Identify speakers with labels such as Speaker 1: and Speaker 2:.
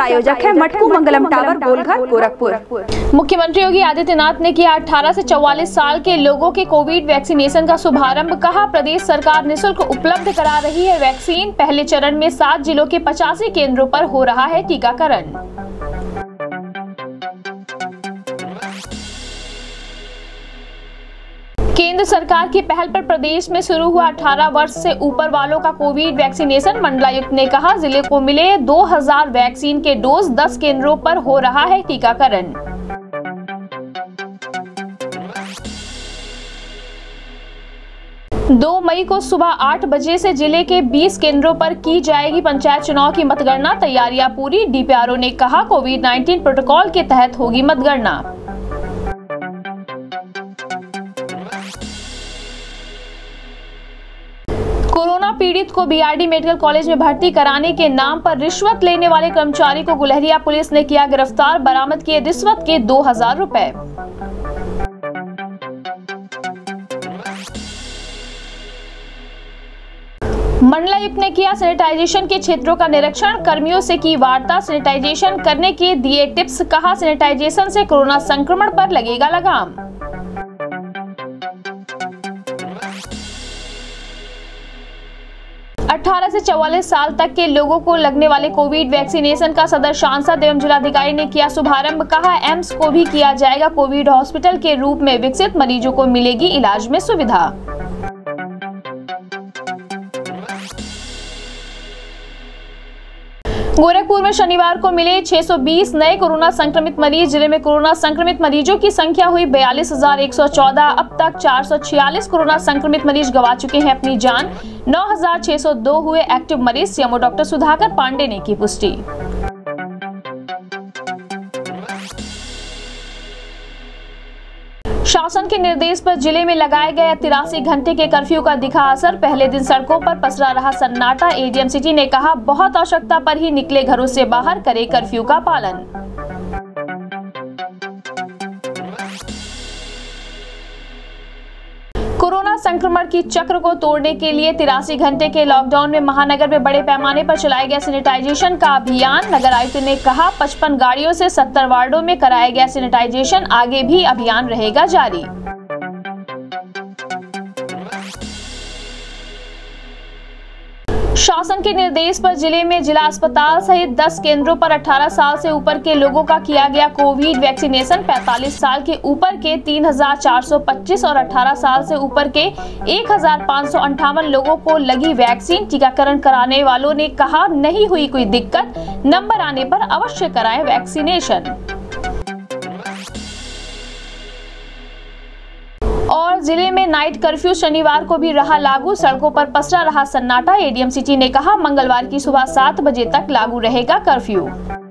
Speaker 1: प्रायोजक है मटकू मंगलम टावर, गोलघर, गोरखपुर।
Speaker 2: मुख्यमंत्री योगी आदित्यनाथ ने किया 18 से 44 साल के लोगों के कोविड वैक्सीनेशन का शुभारंभ। कहा, प्रदेश सरकार निःशुल्क उपलब्ध करा रही है वैक्सीन। पहले चरण में 7 जिलों के 85 केंद्रों पर हो रहा है टीकाकरण। केंद्र सरकार की पहल पर प्रदेश में शुरू हुआ 18 वर्ष से ऊपर वालों का कोविड वैक्सीनेशन। मंडलायुक्त ने कहा, जिले को मिले 2000 वैक्सीन के डोज, 10 केंद्रों पर हो रहा है टीकाकरण। दो मई को सुबह 8 बजे से जिले के 20 केंद्रों पर की जाएगी पंचायत चुनाव की मतगणना। तैयारियां पूरी। डीपीआरओ ने कहा, कोविड-19 प्रोटोकॉल के तहत होगी मतगणना। कोरोना पीड़ित को बीआरडी मेडिकल कॉलेज में भर्ती कराने के नाम पर रिश्वत लेने वाले कर्मचारी को गुलहरिया पुलिस ने किया गिरफ्तार। बरामद किए रिश्वत के 2000 रुपए। मंडलायुक्त ने किया सैनिटाइजेशन के क्षेत्रों का निरीक्षण। कर्मियों से की वार्ता। सैनिटाइजेशन करने के दिए टिप्स। कहा, सैनिटाइजेशन से कोरोना संक्रमण पर लगेगा लगाम। अठारह से 44 साल तक के लोगों को लगने वाले कोविड वैक्सीनेशन का सदर सांसद एवं जिलाधिकारी ने किया शुभारंभ। कहा, एम्स को भी किया जाएगा कोविड हॉस्पिटल के रूप में विकसित। मरीजों को मिलेगी इलाज में सुविधा। गोरखपुर में शनिवार को मिले 620 नए कोरोना संक्रमित मरीज। जिले में कोरोना संक्रमित मरीजों की संख्या हुई 42,114। अब तक 446 कोरोना संक्रमित मरीज गंवा चुके हैं अपनी जान। 9,602 हुए एक्टिव मरीज। सीएमओ डॉक्टर सुधाकर पांडे ने की पुष्टि। शासन के निर्देश पर जिले में लगाए गए 83 घंटे के कर्फ्यू का दिखा असर। पहले दिन सड़कों पर पसरा रहा सन्नाटा। एडीएम सिटी ने कहा, बहुत आवश्यकता पर ही निकले घरों से बाहर, करे कर्फ्यू का पालन। कोरोना संक्रमण की चक्र को तोड़ने के लिए 83 घंटे के लॉकडाउन में महानगर में बड़े पैमाने पर चलाया गया सैनिटाइजेशन का अभियान। नगर आयुक्त ने कहा, 55 गाड़ियों से 70 वार्डों में कराया गया सैनिटाइजेशन। आगे भी अभियान रहेगा जारी। शासन के निर्देश पर जिले में जिला अस्पताल सहित 10 केंद्रों पर 18 साल से ऊपर के लोगों का किया गया कोविड वैक्सीनेशन। 45 साल के ऊपर के 3425 और 18 साल से ऊपर के 1558 लोगों को लगी वैक्सीन। टीकाकरण कराने वालों ने कहा, नहीं हुई कोई दिक्कत, नंबर आने पर अवश्य कराएं वैक्सीनेशन। और जिले में नाइट कर्फ्यू शनिवार को भी रहा लागू। सड़कों पर पसरा रहा सन्नाटा। एडीएम सिटी ने कहा, मंगलवार की सुबह 7 बजे तक लागू रहेगा कर्फ्यू।